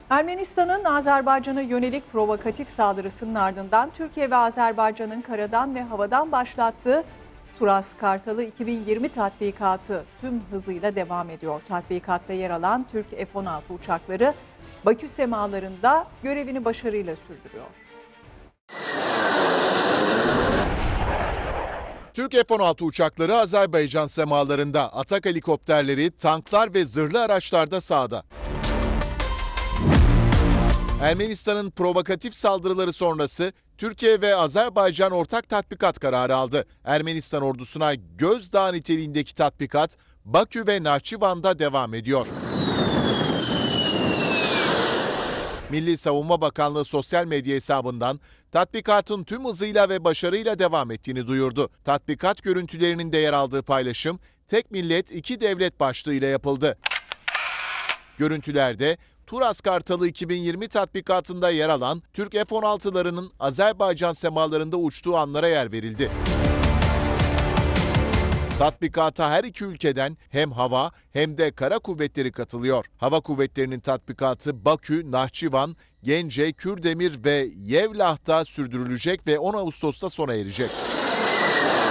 Ermenistan'ın Azerbaycan'a yönelik provokatif saldırısının ardından Türkiye ve Azerbaycan'ın karadan ve havadan başlattığı Turas Kartalı 2020 tatbikatı tüm hızıyla devam ediyor. Tatbikatta yer alan Türk F-16 uçakları Bakü semalarında görevini başarıyla sürdürüyor. Türk F-16 uçakları Azerbaycan semalarında, atak helikopterleri, tanklar ve zırhlı araçlarda sahada. Ermenistan'ın provokatif saldırıları sonrası Türkiye ve Azerbaycan ortak tatbikat kararı aldı. Ermenistan ordusuna gözdağı niteliğindeki tatbikat Bakü ve Nahçıvan'da devam ediyor. Milli Savunma Bakanlığı sosyal medya hesabından tatbikatın tüm hızıyla ve başarıyla devam ettiğini duyurdu. Tatbikat görüntülerinin de yer aldığı paylaşım tek millet iki devlet başlığıyla yapıldı. Görüntülerde Turas Kartalı 2020 tatbikatında yer alan Türk F-16'larının Azerbaycan semalarında uçtuğu anlara yer verildi. Tatbikata her iki ülkeden hem hava hem de kara kuvvetleri katılıyor. Hava kuvvetlerinin tatbikatı Bakü, Nahçıvan, Gence, Kürdemir ve Yevlah'ta sürdürülecek ve 10 Ağustos'ta sona erecek.